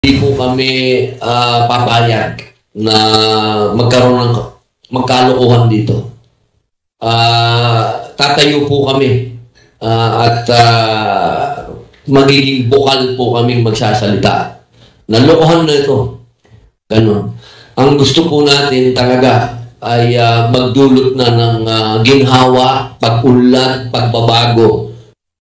Hindi po kami papayag na magkaroon ng magkalokohan dito. Tatayo po kami at magiging bukal po kaming magsasalita. Nalokohan na ito. Ganon. Ang gusto po natin talaga ay magdulot na ng ginhawa, pag-unlad, pagbabago